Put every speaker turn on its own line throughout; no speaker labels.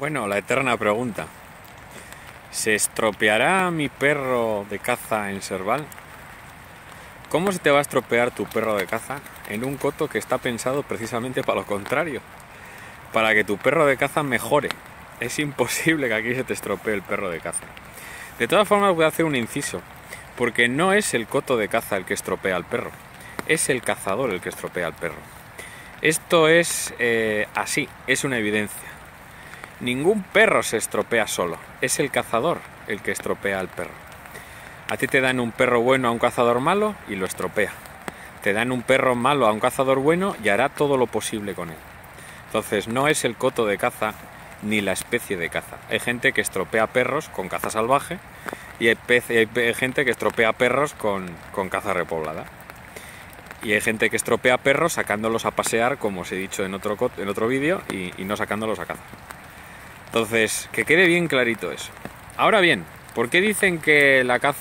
Bueno, la eterna pregunta. ¿Se estropeará mi perro de caza en Serval? ¿Cómo se te va a estropear tu perro de caza en un coto que está pensado precisamente para lo contrario? Para que tu perro de caza mejore. Es imposible que aquí se te estropee el perro de caza. De todas formas voy a hacer un inciso, porque no es el coto de caza el que estropea al perro, es el cazador el que estropea al perro. Esto es así, es una evidencia. Ningún perro se estropea solo, es el cazador el que estropea al perro. A ti te dan un perro bueno a un cazador malo y lo estropea. Te dan un perro malo a un cazador bueno y hará todo lo posible con él. Entonces no es el coto de caza ni la especie de caza. Hay gente que estropea perros con caza salvaje y hay gente que estropea perros con caza repoblada. Y hay gente que estropea perros sacándolos a pasear, como os he dicho en otro vídeo, y no sacándolos a caza. Entonces, que quede bien clarito eso. Ahora bien, ¿por qué dicen que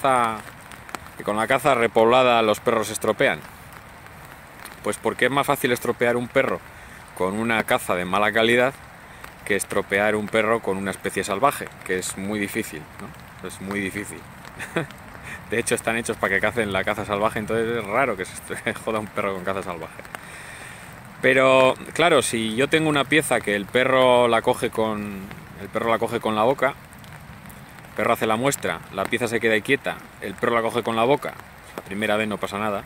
con la caza repoblada los perros se estropean? Pues porque es más fácil estropear un perro con una caza de mala calidad que estropear un perro con una especie salvaje, que es muy difícil, ¿no? Es muy difícil. De hecho, están hechos para que cacen la caza salvaje, entonces es raro que se joda un perro con caza salvaje. Pero, claro, si yo tengo una pieza que el perro la coge con la boca, el perro hace la muestra, la pieza se queda quieta, el perro la coge con la boca, la primera vez no pasa nada.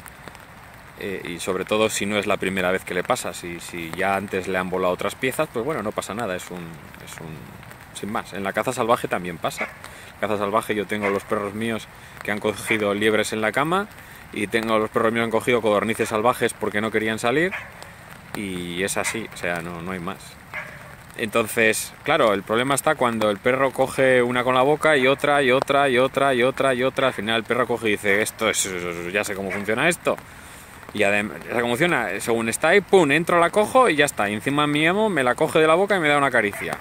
Y sobre todo si no es la primera vez que le pasa, si ya antes le han volado otras piezas, pues bueno, no pasa nada, es un sin más. En la caza salvaje también pasa. En la caza salvaje yo tengo los perros míos que han cogido liebres en la cama y tengo los perros míos que han cogido codornices salvajes porque no querían salir y es así, o sea, no hay más. Entonces, claro, el problema está cuando el perro coge una con la boca y otra, y otra, y otra, y otra, y otra. Al final el perro coge y dice, ya sé cómo funciona esto. Y además, ya sé cómo funciona, según está ahí, pum, entro, la cojo y ya está. Y encima mi amo me la coge de la boca y me da una caricia.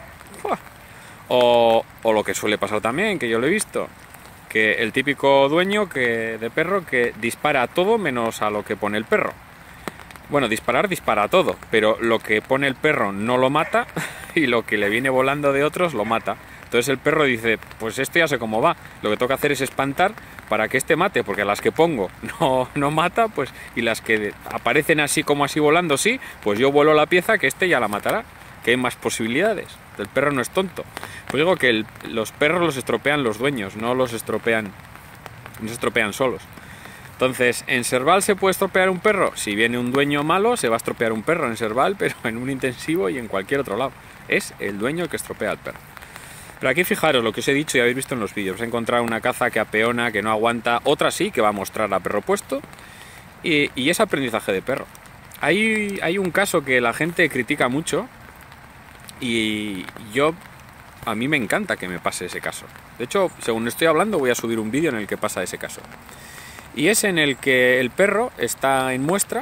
O lo que suele pasar también, que yo lo he visto, que el típico dueño de perro que dispara a todo menos a lo que pone el perro. Bueno, dispara a todo, pero lo que pone el perro no lo mata y lo que le viene volando de otros lo mata. Entonces el perro dice, pues esto ya sé cómo va, lo que toca hacer es espantar para que este mate, porque a las que pongo no mata, pues, y las que aparecen así como así volando sí, pues yo vuelo la pieza que este ya la matará, que hay más posibilidades. El perro no es tonto. Pues digo que los perros los estropean los dueños, no se estropean solos. Entonces, ¿en Serval se puede estropear un perro? Si viene un dueño malo, se va a estropear un perro en Serval, pero en un intensivo y en cualquier otro lado. Es el dueño el que estropea al perro. Pero aquí fijaros lo que os he dicho y habéis visto en los vídeos. Vais a encontrar una caza que apeona, que no aguanta, otra sí, que va a mostrar a perro puesto. Y es aprendizaje de perro. Hay un caso que la gente critica mucho y a mí me encanta que me pase ese caso. De hecho, según estoy hablando, voy a subir un vídeo en el que pasa ese caso. Y es en el que el perro está en muestra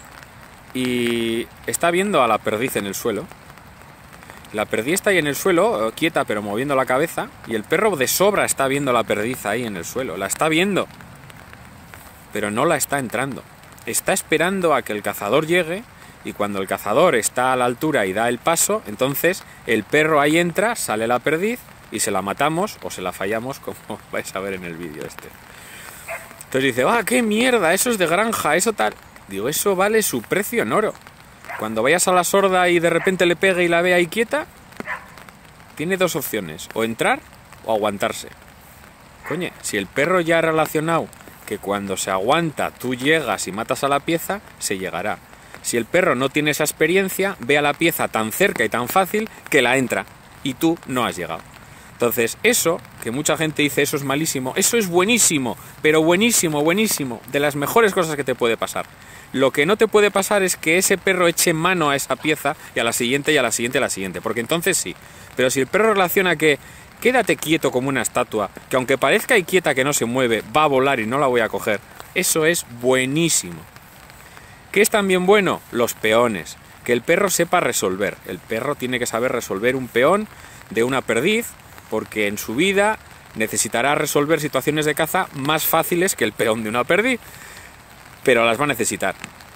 y está viendo a la perdiz en el suelo. La perdiz está ahí en el suelo, quieta pero moviendo la cabeza, y el perro de sobra está viendo a la perdiz ahí en el suelo. La está viendo, pero no la está entrando. Está esperando a que el cazador llegue, y cuando el cazador está a la altura y da el paso, entonces el perro ahí entra, sale la perdiz, y se la matamos o se la fallamos, como vais a ver en el vídeo este. Entonces dice, qué mierda, eso es de granja, eso tal. Digo, eso vale su precio en oro. Cuando vayas a la sorda y de repente le pegue y la vea ahí quieta, tiene dos opciones, o entrar o aguantarse. Coño, si el perro ya ha relacionado que cuando se aguanta tú llegas y matas a la pieza, se llegará. Si el perro no tiene esa experiencia, ve a la pieza tan cerca y tan fácil que la entra y tú no has llegado. Entonces eso, que mucha gente dice eso es malísimo, eso es buenísimo, pero buenísimo, buenísimo, de las mejores cosas que te puede pasar. Lo que no te puede pasar es que ese perro eche mano a esa pieza y a la siguiente y a la siguiente y a la siguiente, porque entonces sí. Pero si el perro relaciona que quédate quieto como una estatua, que aunque parezca quieta que no se mueve, va a volar y no la voy a coger, eso es buenísimo. ¿Qué es también bueno? Los peones, que el perro sepa resolver. El perro tiene que saber resolver un peón de una perdiz, porque en su vida necesitará resolver situaciones de caza más fáciles que el peón de una perdiz, pero las va a necesitar.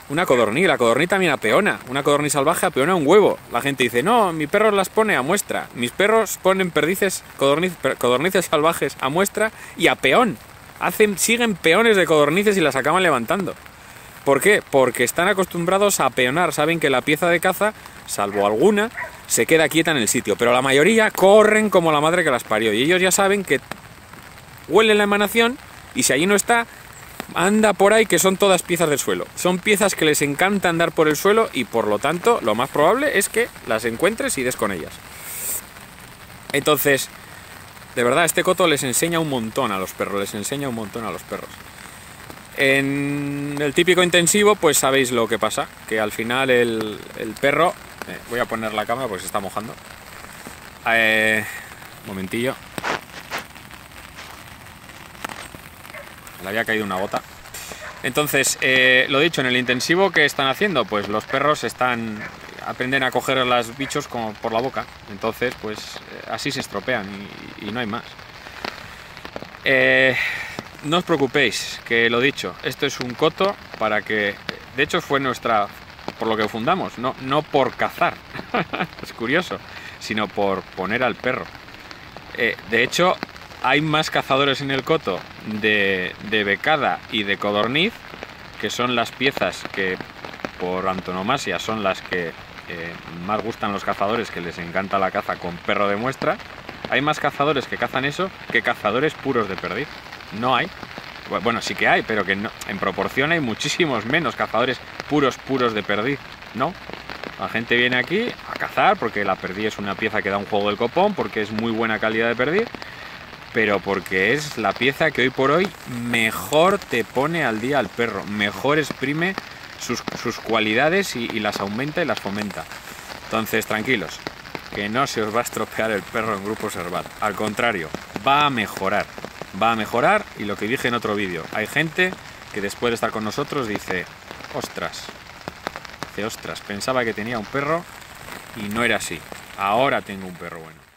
una codorniz. La codorniz también apeona. Una codorniz salvaje apeona un huevo. La gente dice, no, mi perro las pone a muestra. Mis perros ponen perdices, codornices salvajes a muestra y a peón. Siguen peones de codornices y las acaban levantando. ¿Por qué? Porque están acostumbrados a peonar. Saben que la pieza de caza, salvo alguna, se queda quieta en el sitio. Pero la mayoría corren como la madre que las parió. Y ellos ya saben que huelen la emanación y si allí no está, anda por ahí, que son todas piezas del suelo. Son piezas que les encanta andar por el suelo y por lo tanto lo más probable es que las encuentres y des con ellas. Entonces, de verdad, este coto les enseña un montón a los perros, En el típico intensivo, pues sabéis lo que pasa, que al final el perro... voy a poner la cámara porque se está mojando. Momentillo. Le había caído una gota. Entonces, lo dicho, en el intensivo, ¿qué están haciendo? Pues los perros aprenden a coger a los bichos como por la boca. Entonces, pues así se estropean y no hay más. No os preocupéis, que lo dicho, esto es un coto para que... De hecho fue por lo que fundamos, no por cazar, es curioso, sino por poner al perro. De hecho, hay más cazadores en el coto de becada y de codorniz, que son las piezas que por antonomasia son las que más gustan los cazadores, que les encanta la caza con perro de muestra. Hay más cazadores que cazan eso que cazadores puros de perdiz. No hay. Bueno, sí que hay, pero que no, en proporción hay muchísimos menos cazadores puros de perdiz. No. La gente viene aquí a cazar porque la perdiz es una pieza que da un juego del copón, porque es muy buena calidad de perdiz, pero porque es la pieza que hoy por hoy mejor te pone al día al perro, mejor exprime sus cualidades y las aumenta y las fomenta. Entonces, tranquilos, que no se os va a estropear el perro en Grupo Serval. Al contrario, va a mejorar. Va a mejorar, y lo que dije en otro vídeo, hay gente que después de estar con nosotros dice, ostras, pensaba que tenía un perro y no era así. Ahora tengo un perro bueno.